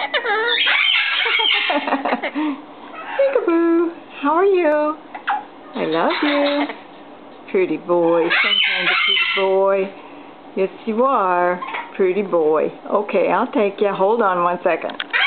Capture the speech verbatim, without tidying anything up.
Peekaboo, how are you? I love you. Pretty boy, some kind of pretty boy. Yes, you are. Pretty boy. Okay, I'll take you. Hold on one second.